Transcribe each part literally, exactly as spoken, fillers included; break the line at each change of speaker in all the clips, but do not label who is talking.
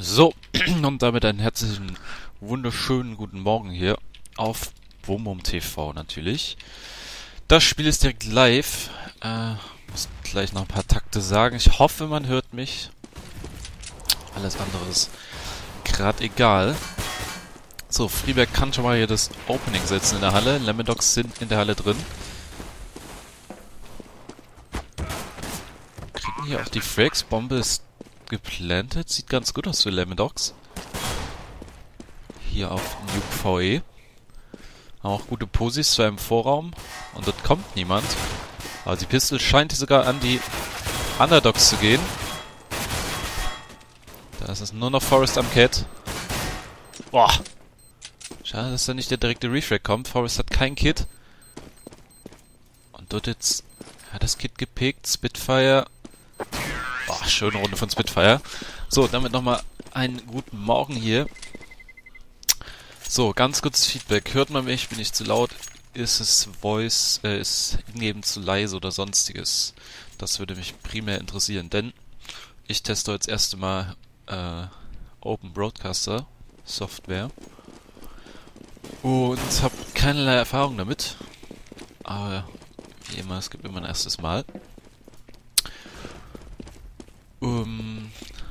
So, und damit einen herzlichen, wunderschönen guten Morgen hier auf Wurmwurm T V natürlich. Das Spiel ist direkt live. Äh, muss gleich noch ein paar Takte sagen. Ich hoffe, man hört mich. Alles andere ist gerade egal. So, Freeberg kann schon mal hier das Opening setzen in der Halle. Lemondogs sind in der Halle drin. Kriegen hier auch die Frags. Bombe ist geplantet. Sieht ganz gut aus für Lemondogs. Hier auf Nuke V E. Haben auch gute Posis zwar im Vorraum. Und dort kommt niemand. Aber die Pistol scheint sogar an die Underdogs zu gehen. Da ist es nur noch Forrest am Cat. Boah. Schade, dass da nicht der direkte Refrag kommt. Forrest hat kein Kit. Und dort jetzt hat das Kit gepickt. Spitfire. Boah, schöne Runde von Spitfire. So, damit nochmal einen guten Morgen hier. So, ganz kurzes Feedback. Hört man mich? Bin ich zu laut? Ist es Voice, äh, ist Ingame zu leise oder sonstiges? Das würde mich primär interessieren, denn ich teste heute das erste Mal äh, Open Broadcaster Software und habe keinerlei Erfahrung damit. Aber wie immer, es gibt immer ein erstes Mal. Um,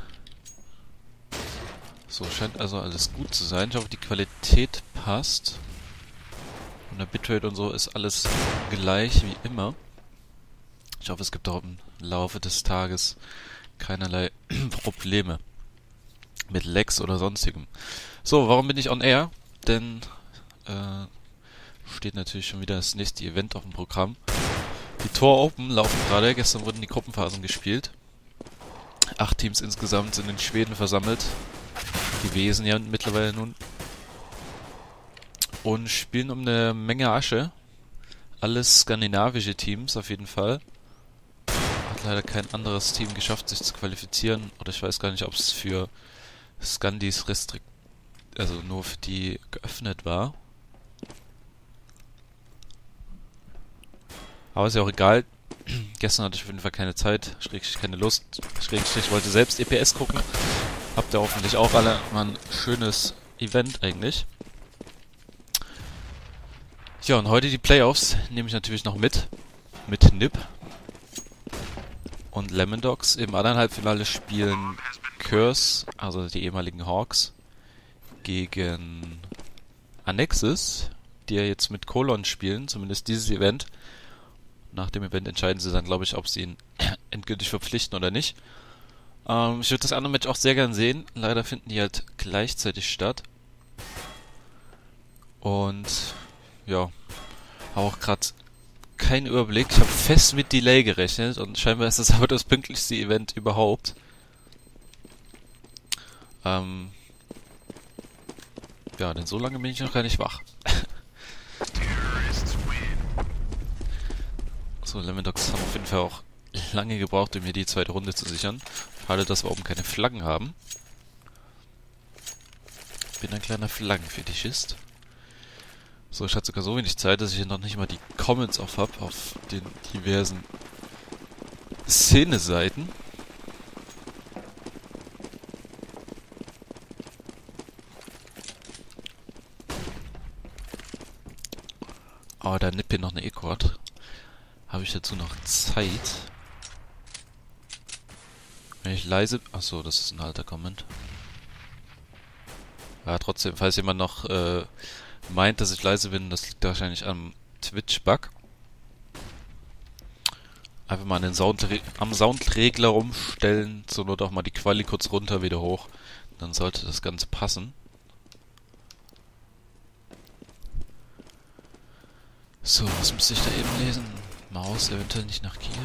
so, scheint also alles gut zu sein. Ich hoffe, die Qualität passt. Und der Bitrate und so ist alles gleich wie immer. Ich hoffe, es gibt auch im Laufe des Tages keinerlei Probleme mit Lags oder sonstigem. So, warum bin ich on air? Denn äh, steht natürlich schon wieder das nächste Event auf dem Programm. Die Tor Open laufen gerade. Gestern wurden die Gruppenphasen gespielt. Acht Teams insgesamt sind in Schweden versammelt. Gewesen ja mittlerweile nun. Und spielen um eine Menge Asche. Alles skandinavische Teams auf jeden Fall. Hat leider kein anderes Team geschafft, sich zu qualifizieren. Oder ich weiß gar nicht, ob es für Skandis restrikt, also nur für die geöffnet war. Aber ist ja auch egal. Gestern hatte ich auf jeden Fall keine Zeit, schrägstrich keine Lust, schrägstrich wollte selbst E P S gucken. Habt ihr hoffentlich auch alle mal ein schönes Event eigentlich. Ja, und heute die Playoffs nehme ich natürlich noch mit. Mit Nip. Und Lemondogs. Im anderen Halbfinale spielen Curse, also die ehemaligen Hawks, gegen Annexus, die ja jetzt mit Colon spielen, zumindest dieses Event. Nach dem Event entscheiden sie dann, glaube ich, ob sie ihn endgültig verpflichten oder nicht. Ähm, ich würde das andere Match auch sehr gern sehen. Leider finden die halt gleichzeitig statt. Und ja, habe auch gerade keinen Überblick. Ich habe fest mit Delay gerechnet und scheinbar ist das aber das pünktlichste Event überhaupt. Ähm, ja, denn so lange bin ich noch gar nicht wach. So, Lemondogs haben auf jeden Fall auch lange gebraucht, um mir die zweite Runde zu sichern. Schade, dass wir oben keine Flaggen haben. Bin ein kleiner Flaggenfetischist. So, ich hatte sogar so wenig Zeit, dass ich hier noch nicht mal die Comments auf habe, auf den diversen Szene-Seiten. Aber da Nippe noch eine Eco hat, habe ich dazu noch Zeit. Wenn ich leise... Achso, das ist ein alter Comment. Ja, trotzdem, falls jemand noch äh, meint, dass ich leise bin, das liegt wahrscheinlich am Twitch-Bug. Einfach mal an den Sound, am Soundregler rumstellen, zur Not auch mal die Quali kurz runter, wieder hoch. Dann sollte das Ganze passen. So, was müsste ich da eben lesen? Maus eventuell nicht nach Kiew.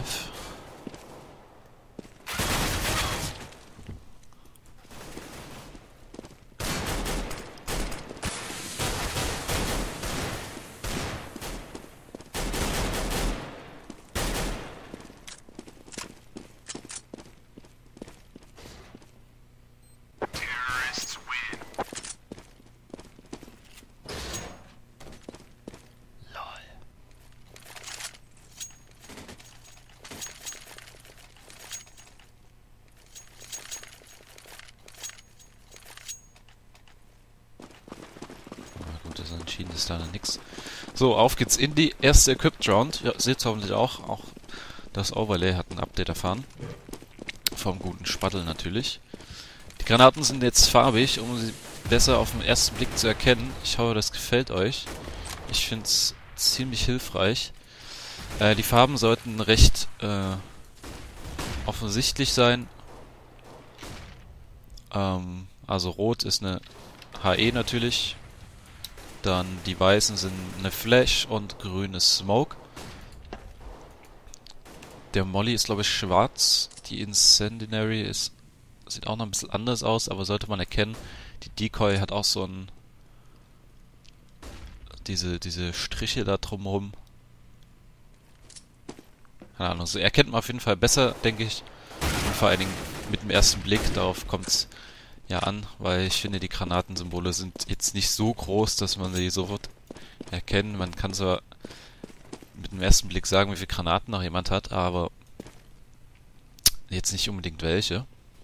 ist da nix. So, auf geht's in die erste Equipped Round. Ja, seht hoffentlich auch. Auch das Overlay hat ein Update erfahren. Vom guten Spattel natürlich. Die Granaten sind jetzt farbig, um sie besser auf den ersten Blick zu erkennen. Ich hoffe, das gefällt euch. Ich finde es ziemlich hilfreich. Äh, die Farben sollten recht äh, offensichtlich sein. Ähm, also rot ist eine H E natürlich. Dann die weißen sind eine Flash und grün ist Smoke. Der Molly ist glaube ich schwarz. Die Incendiary ist, sieht auch noch ein bisschen anders aus, aber sollte man erkennen. Die Decoy hat auch so ein diese diese Striche da drumherum. Keine Ahnung, so erkennt man auf jeden Fall besser, denke ich. Und vor allen Dingen mit dem ersten Blick, darauf kommt es ja an, weil ich finde, die Granatensymbole sind jetzt nicht so groß, dass man sie sofort erkennen. Man kann zwar mit dem ersten Blick sagen, wie viele Granaten noch jemand hat, aber jetzt nicht unbedingt welche.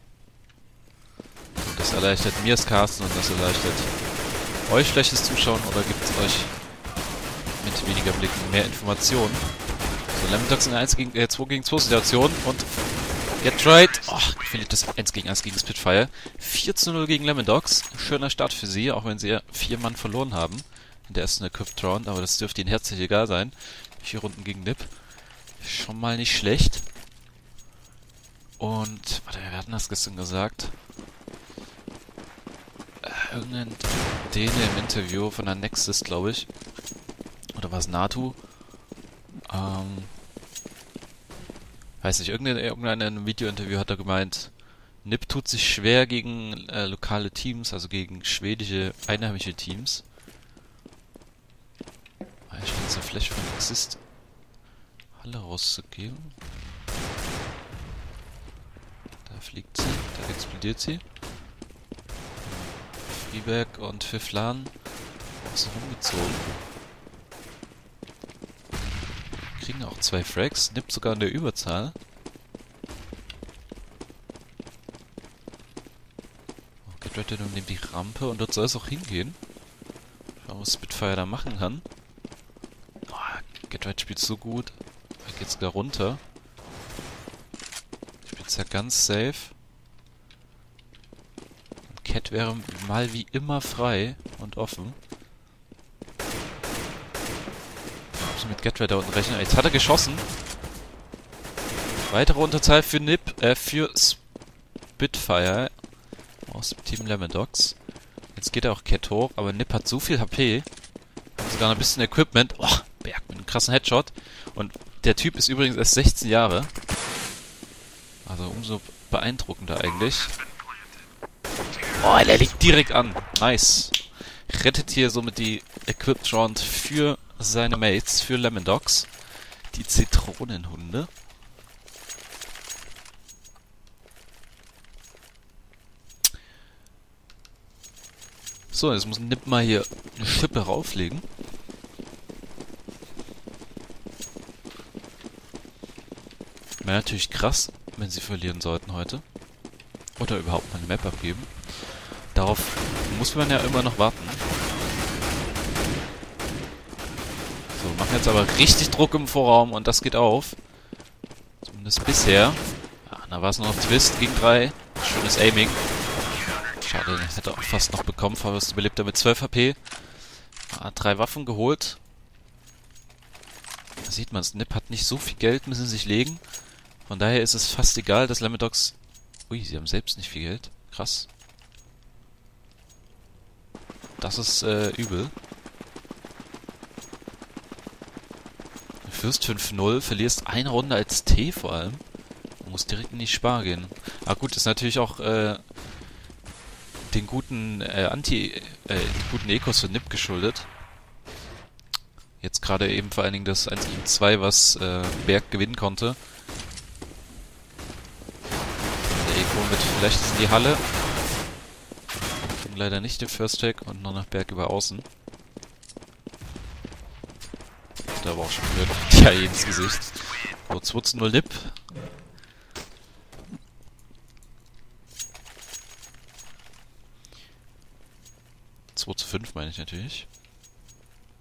Und das erleichtert mir das Casten und das erleichtert euch schlechtes Zuschauen oder gibt es euch mit weniger Blicken mehr Informationen. So, Lemondogs in der eins gegen, äh, zwei gegen zwei Situation und Get right! Oh, findet das eins gegen eins gegen Spitfire. vier zu null gegen Lemondogs. Schöner Start für sie, auch wenn sie ja vier Mann verloren haben in der ersten Equipped Round, aber das dürfte ihnen herzlich egal sein. Vier Runden gegen Nip. Schon mal nicht schlecht. Und, warte, wir hatten das gestern gesagt. Äh, irgendein Däne im Interview von der Nexus, glaube ich. Oder war es Natu? Ähm, weiß nicht, irgendein, irgendein in einem Video-Interview hat er gemeint, Nip tut sich schwer gegen äh, lokale Teams, also gegen schwedische, einheimische Teams. Ich will jetzt eine Flash von Exist Halle rauszugeben. Da fliegt sie, da explodiert sie. Freeberg und Pfifflan außen rumgezogen. Kriegen auch zwei Frags, Nip sogar in der Überzahl. Oh, Get Ready nimmt die Rampe und dort soll es auch hingehen. Schauen, was Spitfire da machen kann. Oh, Get Ready spielt so gut. Da geht's sogar runter. Spielt's ja ganz safe. Und Cat wäre mal wie immer frei und offen. Mit Get da unten rechnen. Jetzt hat er geschossen. Weitere Unterzahl für Nip, äh, für Spitfire aus dem Team Lemondogs. Jetzt geht er auch Cat hoch, aber Nip hat so viel H P. Hat sogar noch ein bisschen Equipment. Oh, Berg mit einem krassen Headshot. Und der Typ ist übrigens erst sechzehn Jahre. Also umso beeindruckender eigentlich. Oh, der liegt direkt an. Nice. Rettet hier somit die Equipped Round für seine Mates, für Lemondogs. Die Zitronenhunde. So, jetzt muss Nip mal hier eine Schippe rauflegen. Wäre natürlich krass, wenn sie verlieren sollten heute. Oder überhaupt mal eine Map abgeben. Darauf muss man ja immer noch warten. So, machen jetzt aber richtig Druck im Vorraum und das geht auf. Zumindest bisher. Ja, da war es nur noch Twist gegen drei. Schönes Aiming. Schade, hätte auch fast noch bekommen. Fast überlebt er mit zwölf H P. Hat drei Waffen geholt. Da sieht man es. Nip hat nicht so viel Geld, müssen sich legen. Von daher ist es fast egal, dass Lemondogs... Ui, sie haben selbst nicht viel Geld. Krass. Das ist äh, übel. Du führst fünf null, verlierst eine Runde als T vor allem. Du musst direkt in die Spar gehen. Ah gut, ist natürlich auch äh, den guten äh, Anti... Äh, den guten Ecos für Nip geschuldet. Jetzt gerade eben vor allen Dingen das eins gegen zwei, was äh, Berg gewinnen konnte. Der Eco mit vielleicht in die Halle. Leider nicht den First Take und noch nach Berg über Außen. Da war auch schon wieder die A E ins Gesicht. So, zwei zu null Nip. zwei zu fünf meine ich natürlich.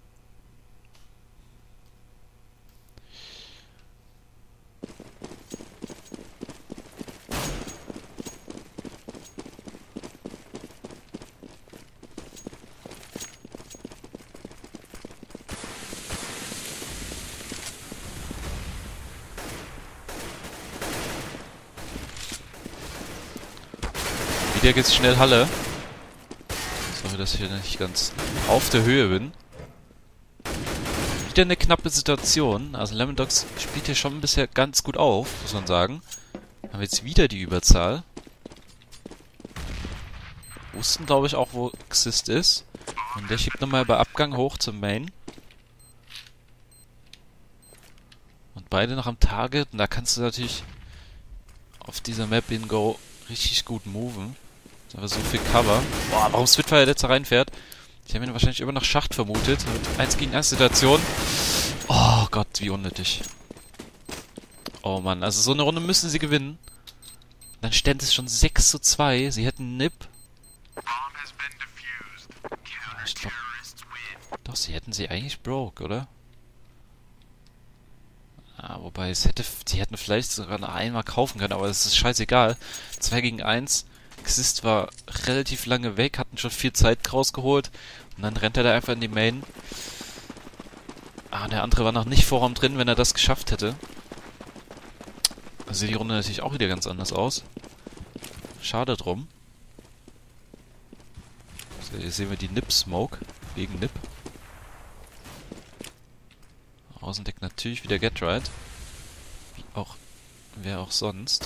geht jetzt schnell Halle. Sorry, dass ich hier nicht ganz auf der Höhe bin. Wieder eine knappe Situation. Also Lemondogs spielt hier schon bisher ganz gut auf, muss man sagen. Haben wir jetzt wieder die Überzahl. Wussten, glaube ich, auch, wo Xyst ist. Und der schiebt nochmal bei Abgang hoch zum Main. Und beide noch am Target. Und da kannst du natürlich auf dieser Map in Go richtig gut moven. Ist aber so viel Cover. Boah, warum Spitfire jetzt da reinfährt? Ich habe ihn wahrscheinlich immer noch Schacht vermutet. Mit eins gegen eins Situation. Oh Gott, wie unnötig. Oh Mann, also so eine Runde müssen sie gewinnen. Dann stände es schon sechs zu zwei. Sie hätten Nip. Ich glaub, doch, sie hätten sie eigentlich broke, oder? Ah, wobei, es hätte, sie hätten vielleicht sogar noch einmal kaufen können, aber das ist scheißegal. zwei gegen eins. Xyst war relativ lange weg, hatten schon viel Zeit rausgeholt. Und dann rennt er da einfach in die Main. Ah, der andere war noch nicht Vorraum drin, wenn er das geschafft hätte. Also sieht die Runde natürlich auch wieder ganz anders aus. Schade drum. So, hier sehen wir die Nip-Smoke gegen Nip. Außendeck natürlich wieder Get Right. Wie auch, wer auch sonst.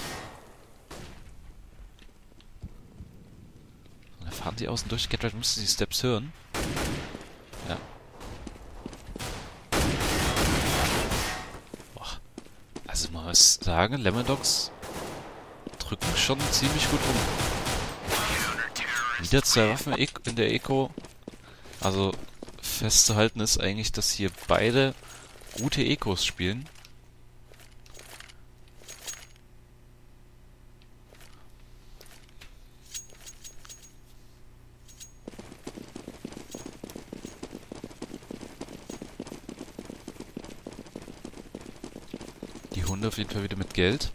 Da fahren sie außen durch. Get Right musste die Steps hören. Ja. Boah. Also man muss sagen, Lemondogs drücken schon ziemlich gut um. Wieder zwei Waffen in der Eco. Also festzuhalten ist eigentlich, dass hier beide gute Ecos spielen. Die Hunde auf jeden Fall wieder mit Geld.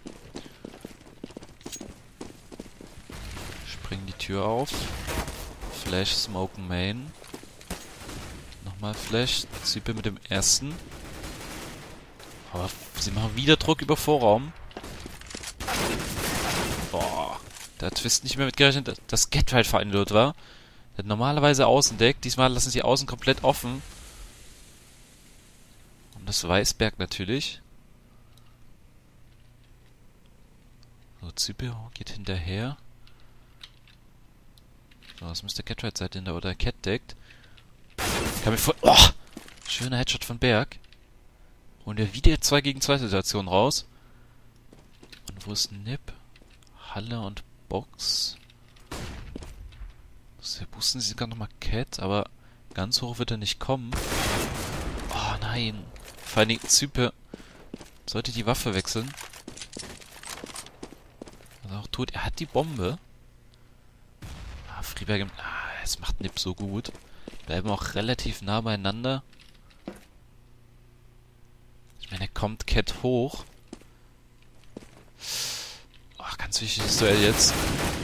Springen die Tür auf. Flash, Smoke, Main. Nochmal Flash. Zype mit dem ersten. Aber sie machen wieder Druck über Vorraum. Boah. Da hat Twist nicht mehr mit gerechnet, dass Get Right vereint war. Der hat normalerweise Außendeck. Diesmal lassen sie außen komplett offen. Und das Weißberg natürlich. So, Zype geht hinterher. So, das müsste Get Right sein, oder der Cat deckt. Kann mir vor. Oh! Schöner Headshot von Berg. Und er wieder zwei gegen zwei Situation raus. Und wo ist Nip? Halle und Box. So, boosten sie sogar nochmal Cat, aber ganz hoch wird er nicht kommen. Oh nein. Vor allen Dingen Zype sollte die Waffe wechseln. Was er auch tut. Er hat die Bombe. Ah, Freeberg. Ah, es macht Nip so gut. Bleiben auch relativ nah beieinander. Wenn er kommt, Cat hoch. Ach, ganz wichtiges Duell jetzt.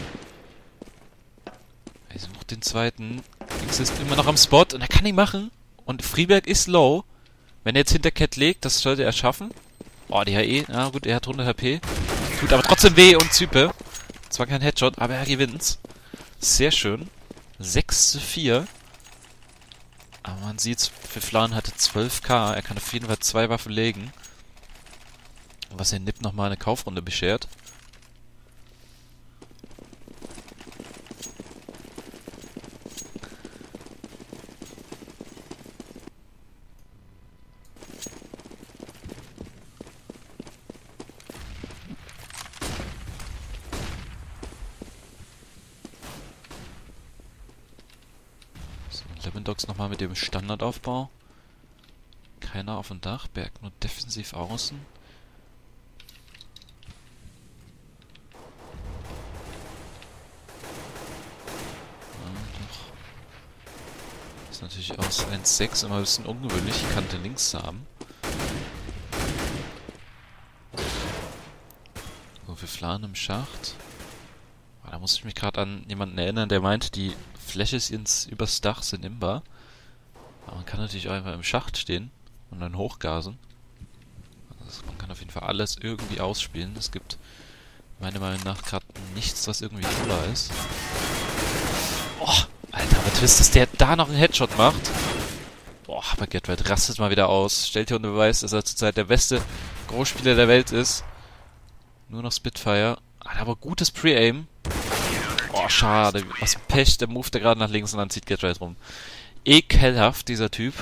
Er sucht den zweiten. X ist immer noch am Spot und er kann ihn machen. Und Freeberg ist low. Wenn er jetzt hinter Cat legt, das sollte er schaffen. Oh, die H E. Na gut, er hat hundert H P. Tut aber trotzdem weh und Zype. Zwar kein Headshot, aber er gewinnt's. Sehr schön. sechs zu vier. Aber man sieht, Pfefflan hatte zwölf K. Er kann auf jeden Fall zwei Waffen legen. Was den Nip nochmal eine Kaufrunde beschert. Lemondogs nochmal mit dem Standardaufbau. Keiner auf dem Dach. Berg nur defensiv außen. Ja, doch. Ist natürlich aus eins sechs immer ein bisschen ungewöhnlich, die Kante links zu haben. So, wir Flan im Schacht. Oh, da muss ich mich gerade an jemanden erinnern, der meint, die Flashes ins übers Dach sind imbar. Aber man kann natürlich auch einfach im Schacht stehen und dann hochgasen. Also man kann auf jeden Fall alles irgendwie ausspielen. Es gibt meiner Meinung nach gerade nichts, was irgendwie imbar ist. Oh, Alter, was wisst, dass der da noch einen Headshot macht? Boah, aber Gatred rastet mal wieder aus. Stellt hier unter Beweis, dass er zurzeit der beste Großspieler der Welt ist. Nur noch Spitfire. Hat aber gutes Pre-Aim. Oh, schade. Was ein Pech. Der moved gerade nach links und dann zieht Gatred rum. Ekelhaft, dieser Typ.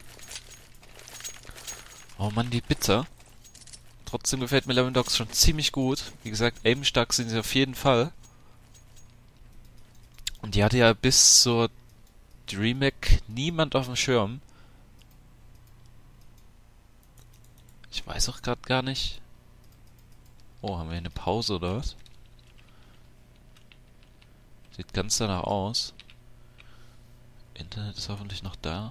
Oh Mann, die Bitter. Trotzdem gefällt mir Lemondogs schon ziemlich gut. Wie gesagt, aim-stark sind sie auf jeden Fall. Und die hatte ja bis zur DreamHack niemand auf dem Schirm. Ich weiß auch gerade gar nicht. Oh, haben wir hier eine Pause oder was? Sieht ganz danach aus. Internet ist hoffentlich noch da.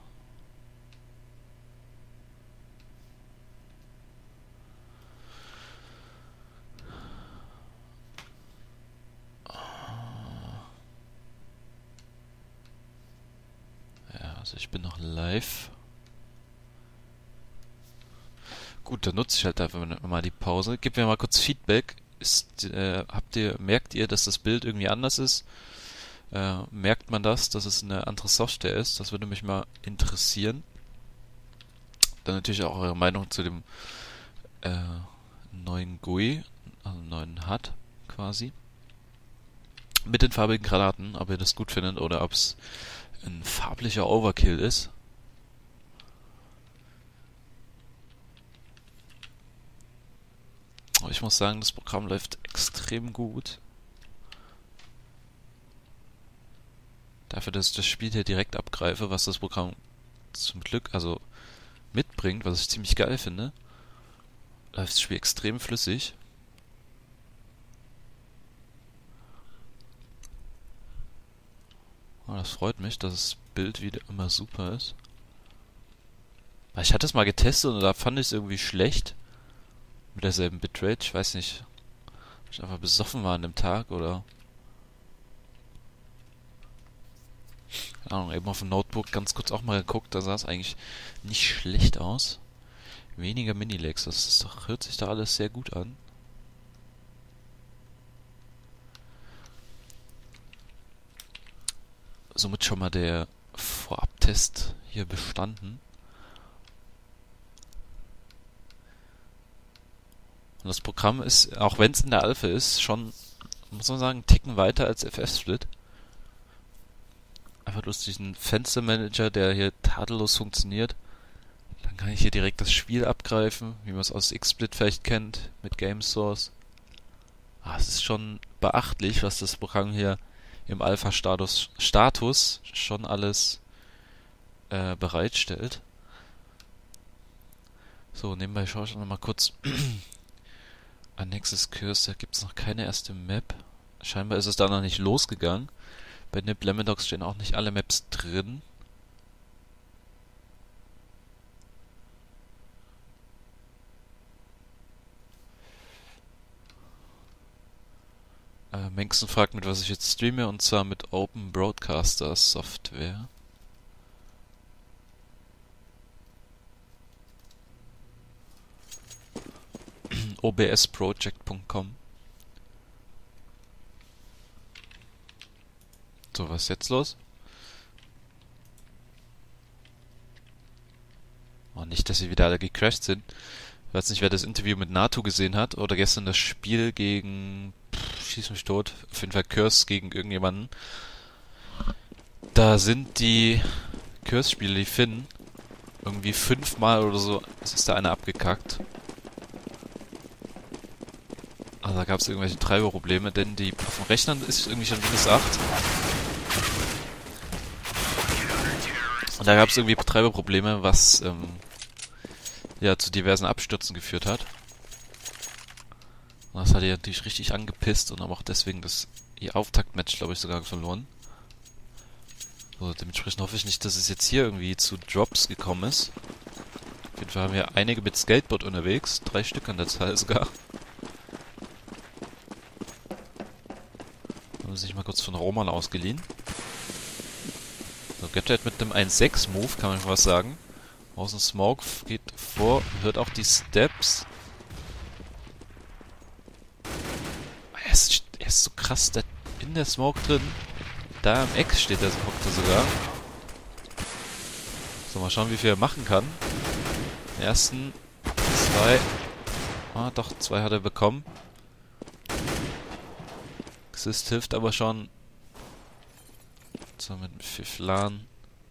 Ja, also ich bin noch live. Gut, dann nutze ich halt einfach mal die Pause. Gib mir mal kurz Feedback. Ist, äh, habt ihr, merkt ihr, dass das Bild irgendwie anders ist? Äh, merkt man das, dass es eine andere Software ist? Das würde mich mal interessieren. Dann natürlich auch eure Meinung zu dem äh, neuen G U I, also neuen H U D quasi. Mit den farbigen Granaten, ob ihr das gut findet oder ob es ein farblicher Overkill ist. Aber ich muss sagen, das Programm läuft extrem gut. Dafür, dass ich das Spiel hier direkt abgreife, was das Programm zum Glück also mitbringt, was ich ziemlich geil finde, läuft das Spiel extrem flüssig. Oh, das freut mich, dass das Bild wieder immer super ist. Weil ich hatte es mal getestet und da fand ich es irgendwie schlecht. Mit derselben Bitrate. Ich weiß nicht, ob ich einfach besoffen war an dem Tag oder... Keine Ahnung, eben auf dem Notebook ganz kurz auch mal geguckt, da sah es eigentlich nicht schlecht aus. Weniger Minilegs, das ist doch, hört sich da alles sehr gut an. Somit schon mal der Vorabtest hier bestanden. Und das Programm ist, auch wenn es in der Alpha ist, schon, muss man sagen, einen Ticken weiter als F F Split. Einfach durch diesen Fenstermanager, der hier tadellos funktioniert. Dann kann ich hier direkt das Spiel abgreifen, wie man es aus X-Split vielleicht kennt, mit Game Source. Ah, es ist schon beachtlich, was das Programm hier im Alpha-Status Status schon alles äh, bereitstellt. So, nebenbei schaue ich noch mal kurz an Nexus Curse, da gibt es noch keine erste Map. Scheinbar ist es da noch nicht losgegangen. Bei Nip Lemondogs stehen auch nicht alle Maps drin. Äh, Mengsten fragt, mit was ich jetzt streame, und zwar mit Open Broadcaster Software. o b s project punkt com. So, was ist jetzt los? Oh, nicht, dass sie wieder alle gecrashed sind. Ich weiß nicht, wer das Interview mit NATO gesehen hat oder gestern das Spiel gegen... Pff, schieß mich tot. Auf jeden Fall Curse gegen irgendjemanden. Da sind die Curse-Spiele, die Finnen, irgendwie fünfmal oder so, es ist da einer abgekackt. Also da gab es irgendwelche Treiberprobleme, denn die auf dem Rechner ist irgendwie schon Windows acht. Und da gab es irgendwie Treiberprobleme, was ähm, ja zu diversen Abstürzen geführt hat. Und das hat ihr natürlich richtig angepisst und haben auch deswegen das ihr Auftaktmatch, glaube ich, sogar verloren. So, dementsprechend hoffe ich nicht, dass es jetzt hier irgendwie zu Drops gekommen ist. Auf jeden Fall haben wir einige mit Skateboard unterwegs, drei Stück an der Zahl sogar. Haben sich mal kurz von Roman ausgeliehen. So, Gatred mit dem eins sechs Move, kann man schon was sagen. Außen Smoke geht vor, hört auch die Steps. Er ist, er ist so krass da in der Smoke drin. Da im Eck steht der Hockt sogar. So, mal schauen, wie viel er machen kann. Den ersten, zwei. Ah, doch, zwei hat er bekommen. Xist hilft aber schon. So, mit Pfifflan.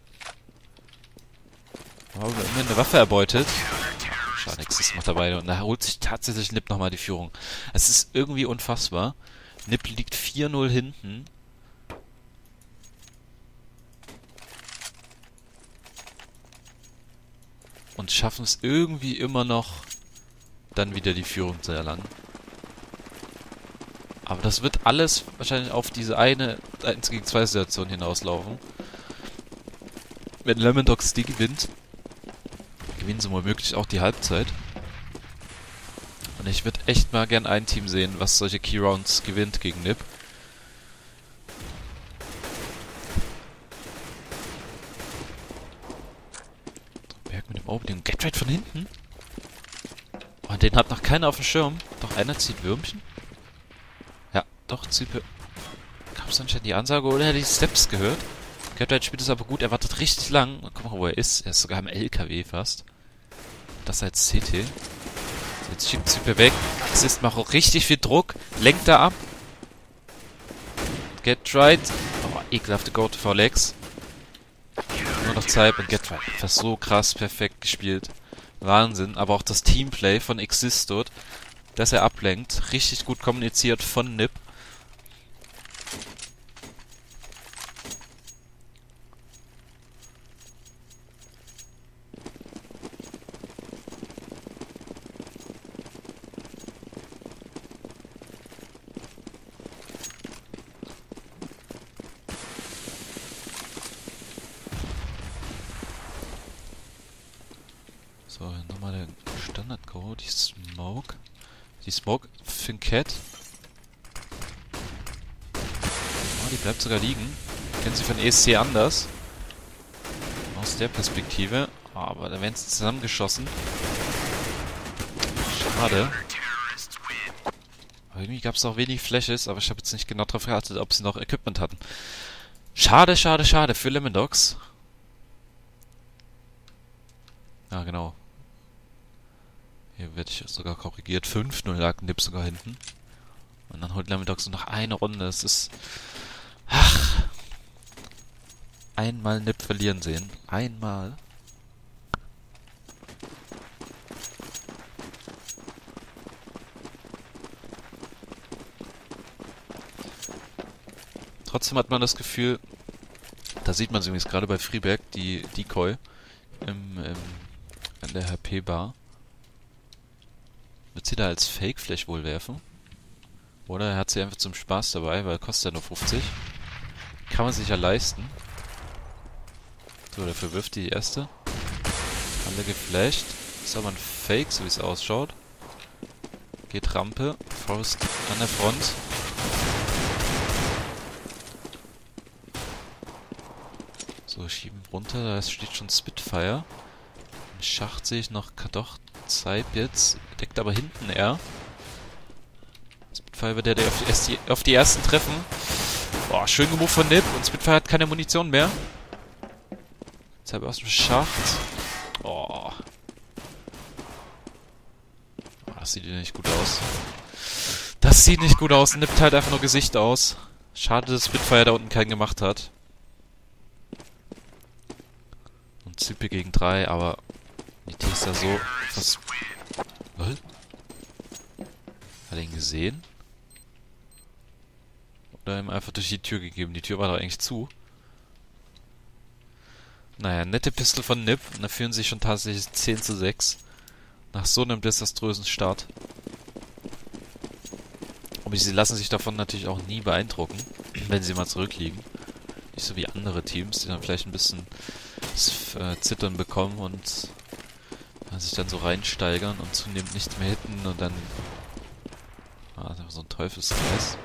Aber immerhin eine Waffe erbeutet. Schade, Xist macht dabei. Und da holt sich tatsächlich Nip nochmal die Führung. Es ist irgendwie unfassbar. Nip liegt vier null hinten. Und schaffen es irgendwie immer noch, dann wieder die Führung zu erlangen. Aber das wird alles wahrscheinlich auf diese eine eins gegen zwei Situation hinauslaufen. Wenn Lemon Dogs die gewinnt, gewinnen sie womöglich auch die Halbzeit. Und ich würde echt mal gern ein Team sehen, was solche Key Rounds gewinnt gegen Nip. Berg mit dem Opening. Get right von hinten. Und den hat noch keiner auf dem Schirm. Doch einer zieht Würmchen. Ja, doch, Zipe. Gab es anscheinend die Ansage oder hätte ich Steps gehört? Get spielt es aber gut. Er wartet richtig lang. Guck mal, wo er ist. Er ist sogar im L K W fast. Das als C T. Jetzt schiebt Zipe weg. Xist macht auch richtig viel Druck. Lenkt da ab. Get right. Oh, ekelhafte Go-to-V-Legs. Nur noch Zeit und Get right. Fast so krass perfekt gespielt. Wahnsinn. Aber auch das Teamplay von Xist dort, dass er ablenkt. Richtig gut kommuniziert von Nip. So, nochmal der Standard-Go, die Smoke. Die Smoke für den Cat. Oh, die bleibt sogar liegen. Kennen sie von E S C anders. Aus der Perspektive. Oh, aber da werden sie zusammengeschossen. Schade. Aber irgendwie gab es auch wenig Flashes, aber ich habe jetzt nicht genau darauf geachtet, ob sie noch Equipment hatten. Schade, schade, schade für Lemon Dogs. Ah, genau. Hier werde ich sogar korrigiert. fünf null lag Nip sogar hinten. Und dann holt Lemon Dogs noch eine Runde. Es ist... Ach. Einmal Nip verlieren sehen. Einmal. Trotzdem hat man das Gefühl, da sieht man es übrigens gerade bei Freeberg, die Decoy im, im, in der H P-Bar. Wird sie da als Fake-Flash wohl werfen? Oder er hat sie einfach zum Spaß dabei, weil kostet ja nur fünfzig. Kann man sich ja leisten. So, dafür wirft die erste. Alle geflasht. Ist aber ein Fake, so wie es ausschaut. Geht Rampe. Faust an der Front. So, schieben runter. Da steht schon Spitfire. Im Schacht sehe ich noch Kadoch. Zeit jetzt. Deckt aber hinten er. Spitfire wird der, der auf die, erst die, auf die ersten treffen. Boah, schön gemoved von Nip. Und Spitfire hat keine Munition mehr. Jetzt habe ich aus dem Schacht. Oh. Oh. Das sieht nicht gut aus. Das sieht nicht gut aus. Nip teilt einfach nur Gesicht aus. Schade, dass Spitfire da unten keinen gemacht hat. Und Zippe gegen drei, aber die T ist da so... Was? Was? Hat er ihn gesehen? Oder ihm einfach durch die Tür gegeben? Die Tür war doch eigentlich zu. Naja, nette Pistol von Nip. Und da führen sie schon tatsächlich zehn zu sechs. Nach so einem desaströsen Start. Aber sie lassen sich davon natürlich auch nie beeindrucken, wenn sie mal zurückliegen. Nicht so wie andere Teams, die dann vielleicht ein bisschen das äh, Zittern bekommen und äh, sich dann so reinsteigern und zunehmend nichts mehr hitten und dann... Ah, so ein Teufelskreis.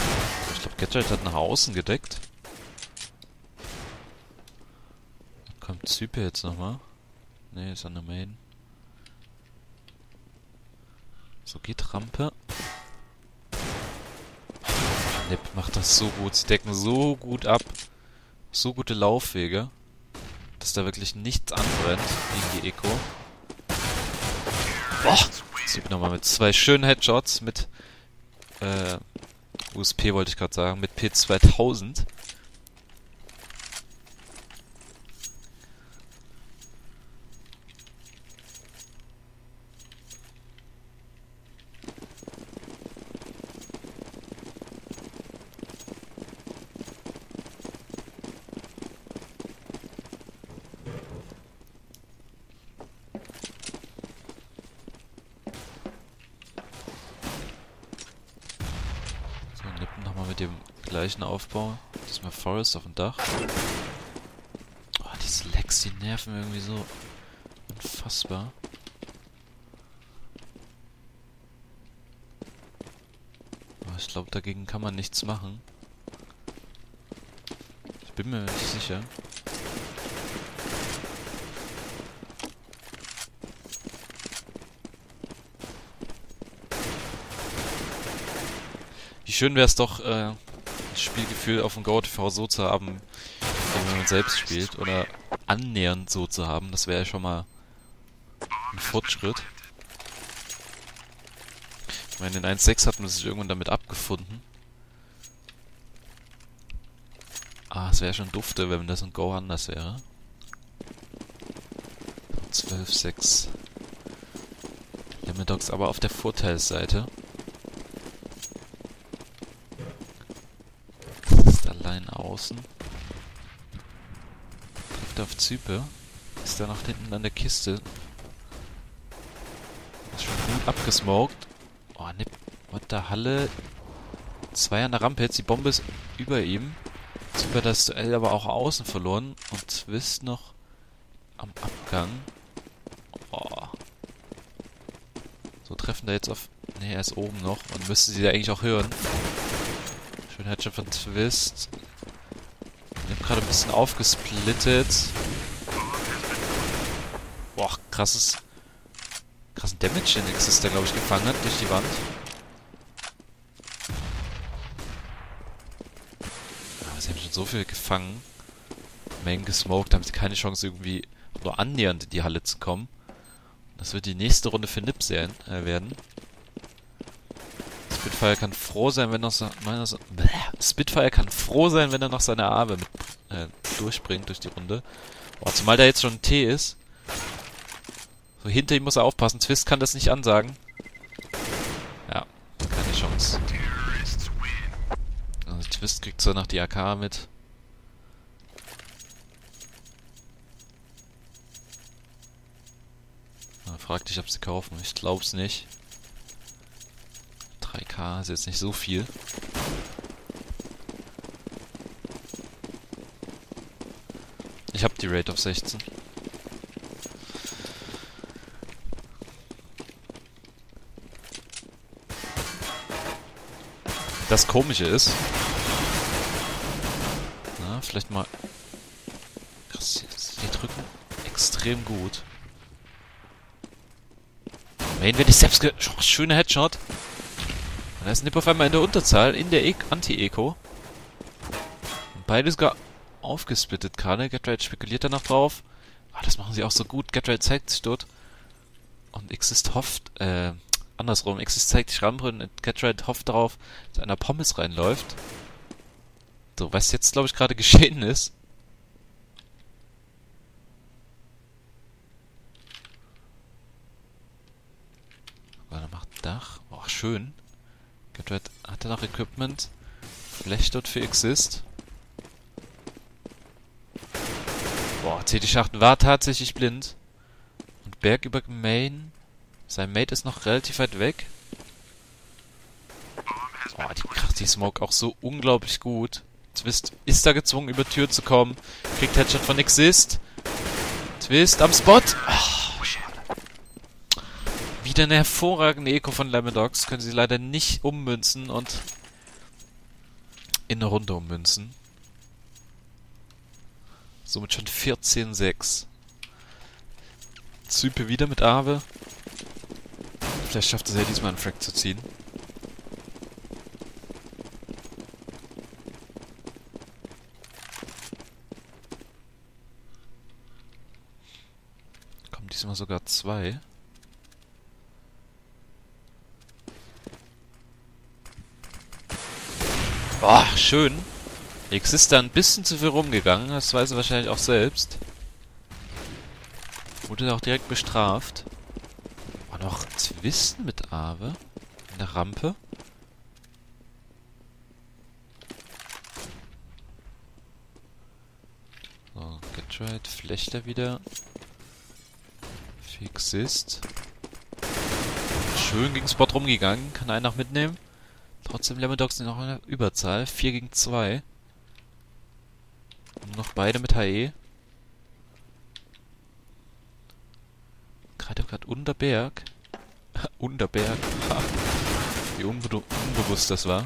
Ich glaube, Gadget hat nach außen gedeckt. Kommt Zype jetzt nochmal? Ne, ist an der Main. So, geht Rampe. Nip macht das so gut. Sie decken so gut ab. So gute Laufwege, dass da wirklich nichts anbrennt gegen die Eco. Boah! Zype nochmal mit zwei schönen Headshots mit äh, U S P wollte ich gerade sagen, mit P zweitausend. Nochmal mit dem gleichen Aufbau. Diesmal Forest auf dem Dach. Oh, diese Lags, die nerven irgendwie so unfassbar. Aber ich glaube, dagegen kann man nichts machen. Ich bin mir nicht sicher. Wie schön wäre es doch, äh, das Spielgefühl auf dem GoTV so zu haben, wenn man selbst spielt. Oder annähernd so zu haben. Das wäre ja schon mal ein Fortschritt. Ich meine, in eins Punkt sechs hat man sich irgendwann damit abgefunden. Ah, es wäre schon dufte, wenn das in Go anders wäre. zwölf Komma sechs. Lemedox aber auf der Vorteilsseite. Allein außen. Trifft auf Zype. Ist da noch hinten an der Kiste. Ist schon gut abgesmoked. Oh, ne. What the Halle. Zwei an der Rampe. Jetzt die Bombe ist über ihm. Zype hat das Duell aber auch außen verloren. Und Twist noch am Abgang. Oh. So treffen da jetzt auf. Ne, er ist oben noch. Und müsste sie da eigentlich auch hören. Schön Headshot von Twist. Ich hab gerade ein bisschen aufgesplittet. Boah, krasses. Krassen Damage, den Nexus da, glaube ich, gefangen hat durch die Wand. Aber sie haben schon so viel gefangen. Main gesmoked, da haben sie keine Chance, irgendwie nur annähernd in die Halle zu kommen. Das wird die nächste Runde für Nip sein, äh, werden. Spitfire kann froh sein, wenn er noch meiner so Spitfire kann froh sein, wenn er noch seine Arme mit äh, durchbringt durch die Runde. Boah, zumal da jetzt schon ein T ist. So, hinter ihm muss er aufpassen. Twist kann das nicht ansagen. Ja, keine Chance. Also Twist kriegt zwar noch die A K mit. Man fragt dich, ob sie kaufen. Ich glaub's nicht. drei K ist jetzt nicht so viel. Ich hab die Rate auf sechzehn. Das Komische ist... Na, vielleicht mal... Krass, die drücken extrem gut. Main, wenn ich selbst ge... Oh, schöner Headshot. Da ist Nip auf einmal in der Unterzahl, in der e Anti-Eco. Beide sogar aufgesplittet gerade. Getright spekuliert danach drauf. Ah, das machen sie auch so gut. Getright zeigt sich dort. Und Exist hofft, äh, andersrum. Exist zeigt sich Rampe und Getright hofft darauf, dass einer Pommes reinläuft. So, was jetzt, glaube ich, gerade geschehen ist. Warte, macht Dach. Oh, schön. Getright hat er noch Equipment. Flash dort für Exist. Boah, C D Schacht war tatsächlich blind. Und Berg über Main. Sein Mate ist noch relativ weit weg. Boah, die kracht die Smoke auch so unglaublich gut. Twist ist da gezwungen, über Tür zu kommen. Kriegt Headshot von Exist. Twist am Spot. Oh, schade. Wieder eine hervorragende Eco von Lemedox. Können sie leider nicht ummünzen und in eine Runde ummünzen. Somit schon vierzehn sechs. Zype wieder mit Awe. Vielleicht schafft es ja diesmal einen Frag zu ziehen. Kommen diesmal sogar zwei. Boah, schön. X ist da ein bisschen zu viel rumgegangen, das weiß er wahrscheinlich auch selbst. Wurde auch direkt bestraft. Oh, noch Twisten mit Awe in der Rampe. So, Getright, Flechter wieder. Fixist. Schön gegen Spot rumgegangen, kann einen noch mitnehmen. Trotzdem Lemondogs sind noch in der Überzahl. vier gegen zwei. Nur noch beide mit H E. Gerade gerade Unterberg. Unterberg. Wie unbe unbewusst das war.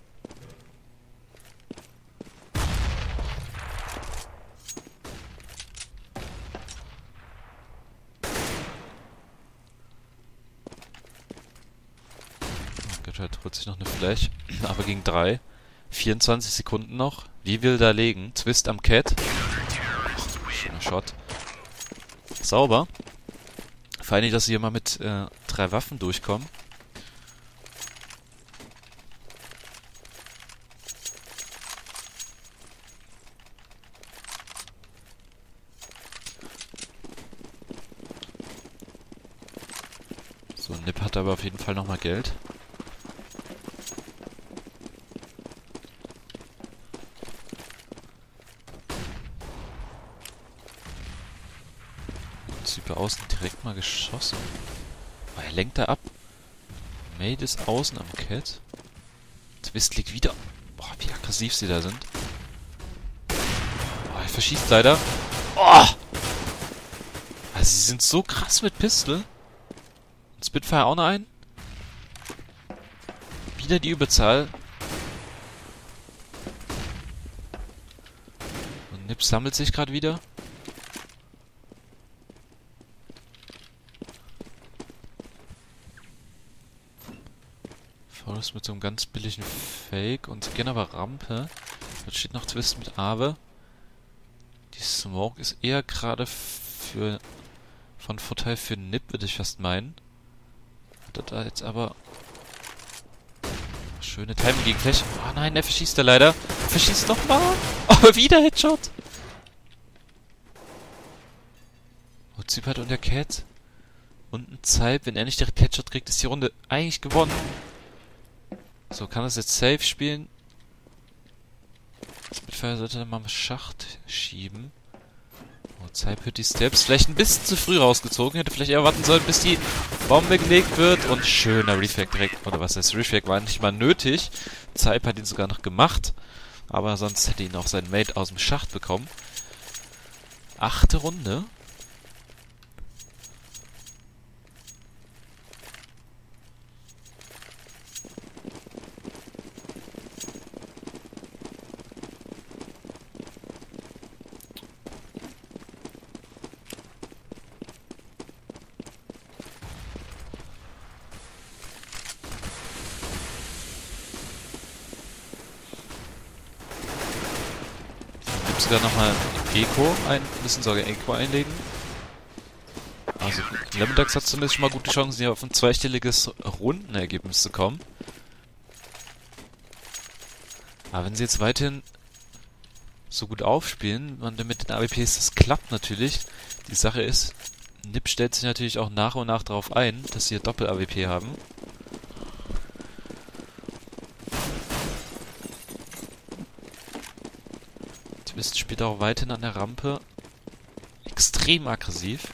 Getright holt sich noch eine Flash. Aber gegen drei. vierundzwanzig Sekunden noch. Wie will da legen? Twist am Cat. Schöner Shot. Sauber. Vor allem, dass sie hier mal mit äh, drei Waffen durchkommen. So, Nip hat aber auf jeden Fall nochmal Geld. Zype außen direkt mal geschossen. Oh, er lenkt da ab. Made ist außen am Cat. Twist liegt wieder. Boah, wie aggressiv sie da sind. Oh, er verschießt leider. Oh! Also sie sind so krass mit Pistol. Und Spitfire auch noch ein. Wieder die Überzahl. Und Nip sammelt sich gerade wieder. Forest mit so einem ganz billigen Fake und gehen aber Rampe. Jetzt steht noch Twist mit Awe. Die Smoke ist eher gerade für von Vorteil für Nip, würde ich fast meinen. Hat da jetzt aber schöne Timing gegen Flash. Oh nein, er verschießt er leider. Verschießt nochmal. Aber wieder Headshot. Oh, Zype hat unter Cat. Und ein Zype. Wenn er nicht direkt Headshot kriegt, ist die Runde eigentlich gewonnen. So, kann das jetzt safe spielen. Spitfire sollte dann mal im Schacht schieben. Oh, Zype hat die Steps vielleicht ein bisschen zu früh rausgezogen. Hätte vielleicht eher warten sollen, bis die Bombe gelegt wird. Und schöner Reflag direkt. Oder was heißt Reflag? War nicht mal nötig. Zype hat ihn sogar noch gemacht. Aber sonst hätte ihn auch sein Mate aus dem Schacht bekommen. Achte Runde. Sogar nochmal Eco ein, müssen sogar Eco einlegen. Also Lemondogs hat zumindest schon mal gute Chancen, hier auf ein zweistelliges Rundenergebnis zu kommen. Aber wenn sie jetzt weiterhin so gut aufspielen und mit den A W Ps, das klappt natürlich. Die Sache ist, Nip stellt sich natürlich auch nach und nach darauf ein, dass sie hier Doppel-A W P haben. Twist spielt auch weiterhin an der Rampe. Extrem aggressiv.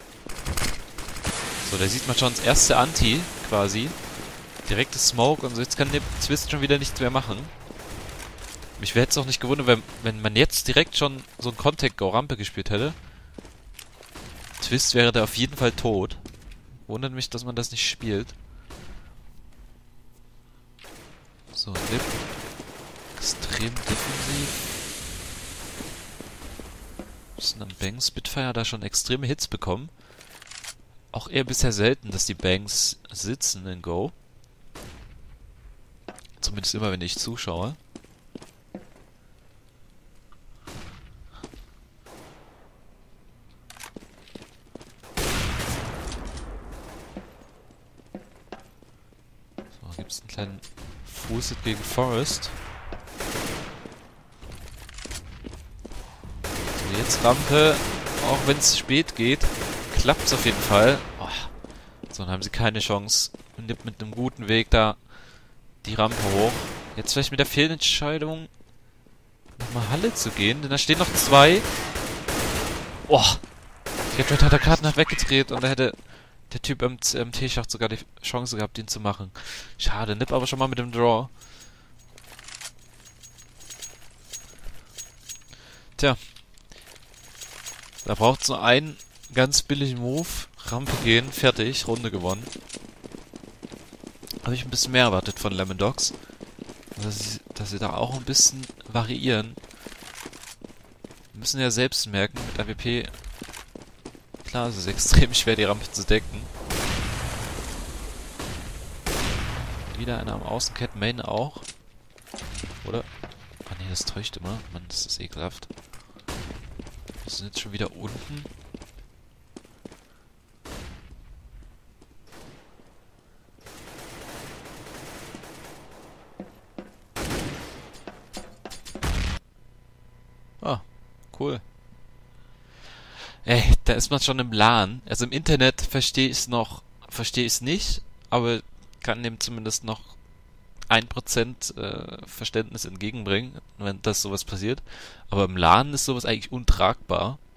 So, da sieht man schon das erste Anti quasi. Direktes Smoke und so. Jetzt kann der Twist schon wieder nichts mehr machen. Mich wäre jetzt auch nicht gewundert, wenn, wenn man jetzt direkt schon so ein Contact-Go-Rampe gespielt hätte. Twist wäre da auf jeden Fall tot. Wundert mich, dass man das nicht spielt. So, Nip. Extrem defensiv. Müssen am Bang Spitfire da schon extreme Hits bekommen. Auch eher bisher selten, dass die Bangs sitzen in Go. Zumindest immer, wenn ich zuschaue. So, gibt es einen kleinen Fuß gegen Forest. So, jetzt Rampe. Auch wenn es spät geht, klappt es auf jeden Fall. Oh. So, dann haben sie keine Chance. Nimmt mit einem guten Weg da die Rampe hoch. Jetzt vielleicht mit der Fehlentscheidung nochmal Halle zu gehen, denn da stehen noch zwei. Oh! Red hat der Karten nach weggedreht und da hätte der Typ am, am T-Schacht sogar die Chance gehabt, ihn zu machen. Schade, Nip aber schon mal mit dem Draw. Tja. Da braucht es nur einen ganz billigen Move. Rampe gehen, fertig, Runde gewonnen. Habe ich ein bisschen mehr erwartet von Lemon Dogs. Dass sie, dass sie da auch ein bisschen variieren. Wir müssen ja selbst merken, mit A W P... Klar, es ist extrem schwer, die Rampe zu decken. Wieder einer am Außencat, Main auch. Oder? Ah ne, das täuscht immer. Mann, das ist ekelhaft. Wir sind jetzt schon wieder unten. Ah, cool. Ey, da ist man schon im LAN. Also im Internet verstehe ich es noch, verstehe ich es nicht, aber kann dem zumindest noch ein Prozent äh, Verständnis entgegenbringen, wenn das sowas passiert. Aber im LAN ist sowas eigentlich untragbar.